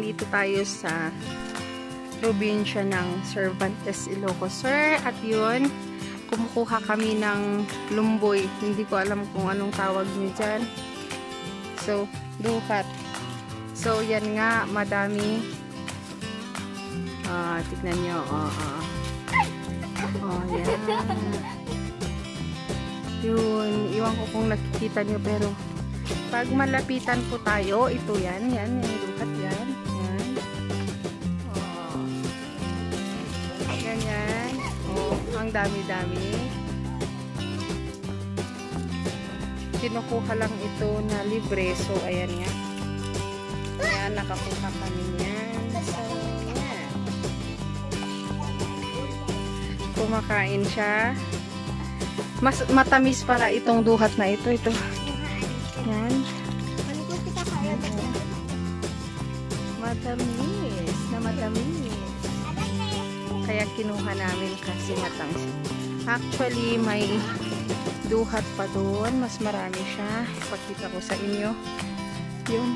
nandito tayo sa probinsya ng Cervantes, Ilocos Sur. At yun, kumukuha kami ng lumboy. Hindi ko alam kung anong tawag nyo dyan. So, duhat. So, yan nga, madami. Tignan nyo. Yan. Yun, iwan ko kung nakikita nyo, pero pag malapitan po tayo, ito yan, yung duhat yan. Ganyan. Ang dami-dami. Kinukuha lang ito na libre, so ayan nga. Ayan, nakakuha kami yan. So, yan. Kumakain siya. Mas matamis para itong duhat na ito. Yan. Matamis. Kaya kinuha namin kasi matamis. Actually, may duhat pa doon. Mas marami siya. Ipakita ko sa inyo. Yun.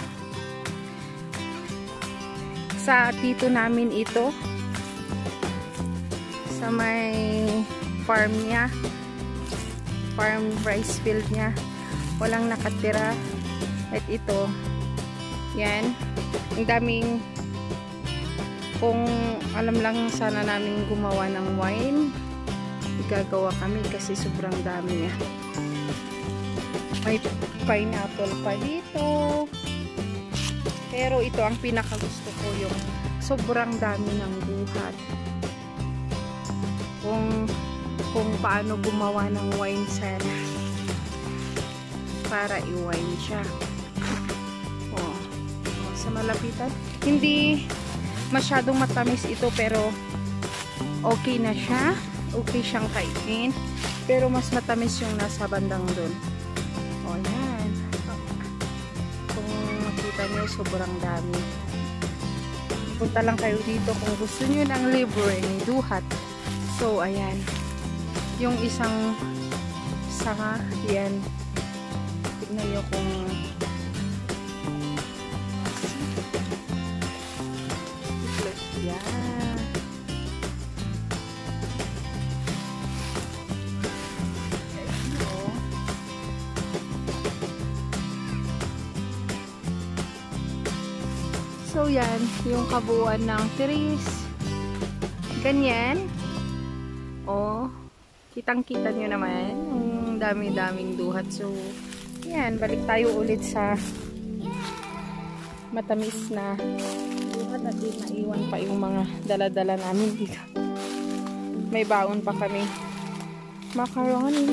Sa tito namin ito. Sa may farm niya. Farm rice field niya. Walang nakatira. At ito. Yan. Ang daming, kung alam lang sana namin gumawa ng wine, gagawa kami kasi sobrang dami niya. May pineapple pa dito. Pero ito ang pinakagusto ko, yung sobrang dami ng duhat. Kung paano gumawa ng wine sana para i-wine siya. Sa malapitan. Hindi masyadong matamis ito, pero okay na siya. Okay siyang kainin. Pero mas matamis yung nasa bandang dun. Yan. Kung makita nyo, sobrang dami. Punta lang kayo dito kung gusto nyo ng libre ni duhat. So, ayan. Yung isang sanga, yan. Tignan nyo kung yan. So, yan. Yung kabuuan ng trees. Ganyan. Kitang-kita nyo naman. Ang dami-daming duhat. So, yan. Balik tayo ulit sa matamis na duhat at di maiwan pa yung mga dala-dala namin dito. May baon pa kami. Macaroni.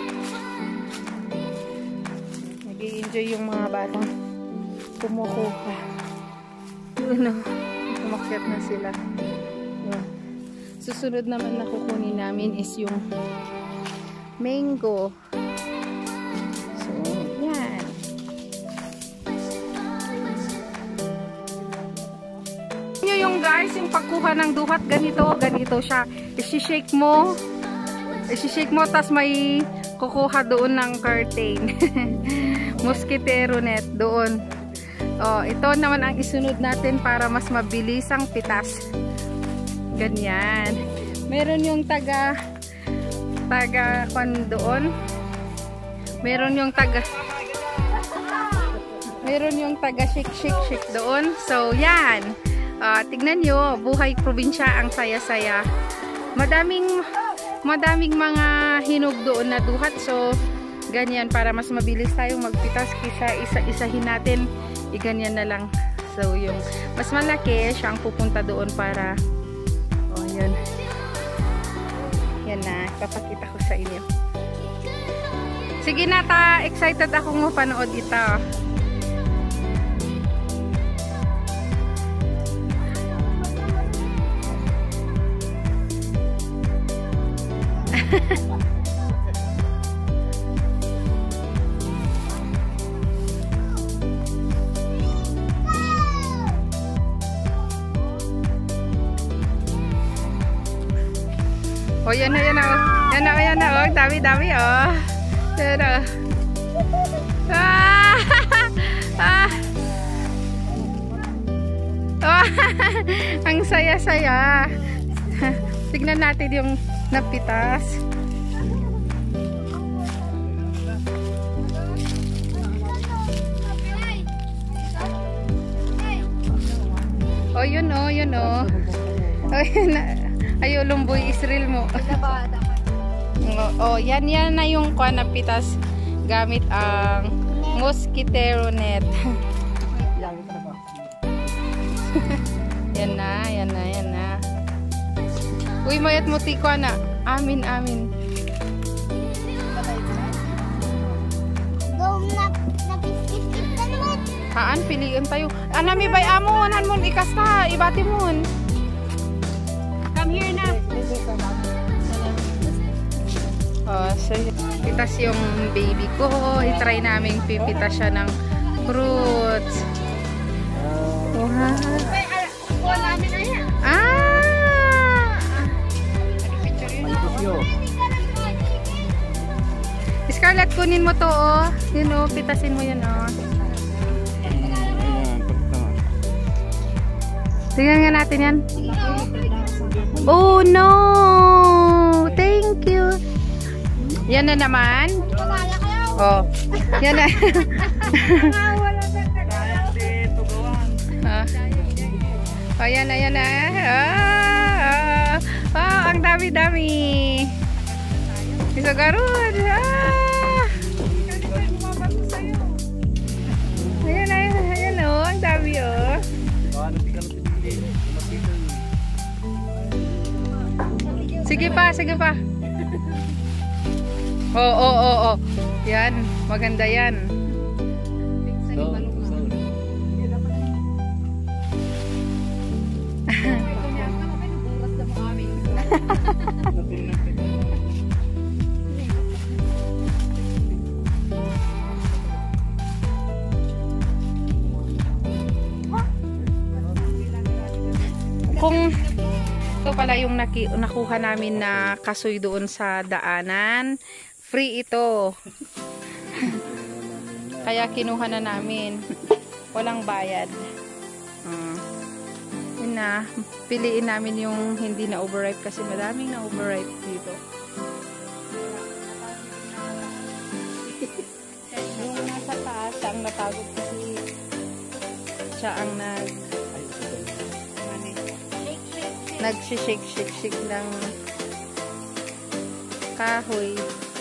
Nag-i-enjoy yung mga batang kumukuha. Umakyat na sila. Susunod naman na kukunin namin is yung mango. So, yan. Nyo yung guys, yung pagkuha ng duhat, ganito siya. Isi-shake mo, tas may kukuha doon ng curtain. Mosquitero net doon. Ito naman ang isunod natin para mas mabilis ang pitas. Ganyan. Meron yung taga kwan doon. Meron yung taga shake doon. So, yan. Tignan nyo, buhay probinsya ang saya-saya. Madaming mga hinog doon na duhat. So, ganyan para mas mabilis tayong magpitas kisa isa-isahin natin. Ganyan na lang. So, yung mas malaki, siya ang pupunta doon para yun. Yan na, papakita ko sa inyo. Sige na ta, excited akong mapanood ito. Yan na. Dami. Yan na. Oh, ang saya-saya. Tignan natin yung napitas. Oh, yun oh, yun oh. Ayo, lumboy Israel mo. Oh, yan na yung kuha na pitas gamit ang mosquito net. Yan na. Uy, mayat mo ti kuha na. Amin. Haan, piliin tayo. Anami bay amon, hanmon ikasta, ibati mon. Come here na. Oh, so pitas yung baby ko. I-try namin pipitas siya ng fruits. Wow. Scarlett, kunin mo to oh. Yun oh, pitasin mo yan oh. Tingnan nga natin yan. Oh no! Thank you. Yan na naman. Oh. Yan na. Oh, yan na. Ang dami-dami. Isa garod. Ayan oh. Ang dami oh. Sige pa. Oh. Yan, maganda yan. Kung ito pala yung nakuha namin na kasoy doon sa daanan, free ito. Kaya kinuha na namin. Walang bayad. Yun na. Piliin namin yung hindi na overripe kasi madaming na overripe dito. Yung nasa taas, siya ang natagod kasi siya ang nagsishake ng kahoy.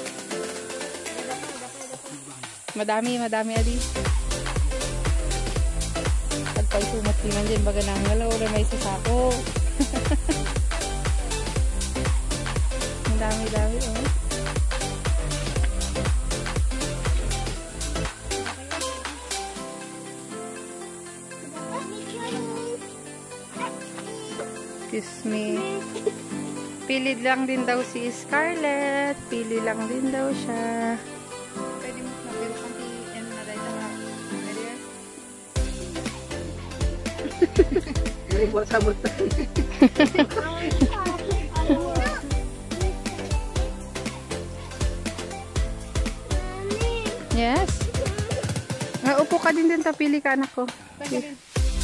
Madami adi. Pagpay sumatiman dyan baga nangalaw na may sasako. Madami oh. Excuse me. Pili lang din daw si Scarlett. Pili lang din daw siya. Pwede mo na pero kanti yan na dahil na. Pwede yan? Hindi mo sabot na. Yes. Upo ka din tapili ka anak ko. Yes.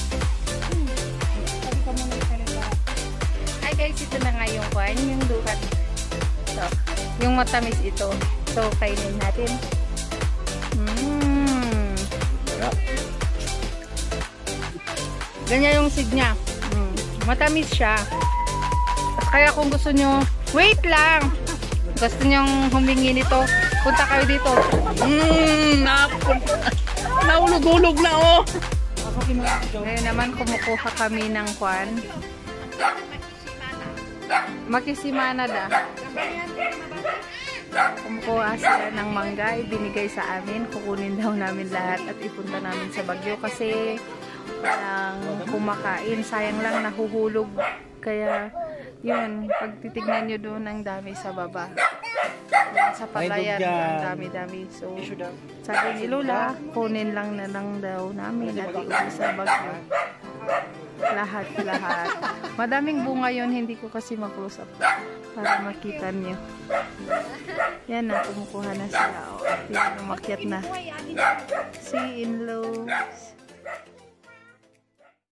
Guys, ito na nga yung kwan, yung duhat. So, yung matamis ito. So, kainin natin. Ganyan yung sig niya. Matamis siya. Kaya kung gusto nyo, wait lang! Gusto nyo humingi nito, punta kayo dito. Naulog-ulog na oh! Ngayon naman, kumukuha kami ng kwan. Makisimana da. Kumukuha sila ng mangga, ibinigay sa amin. Kukunin daw namin lahat at ipunta namin sa Baguio kasi walang kumakain. Sayang lang nahuhulog. Kaya yun, pag titignan nyo doon ang dami sa baba. Sa palayan, ang dami-dami. So, sabi ni Lola, kunin lang na lang daw namin at iuwi sa Baguio. Lahat. Madaming bunga yun, hindi ko kasi ma-close up para makita nyo. Yan na, kumukuha na sila. Yan, umakyat na. Si in-laws.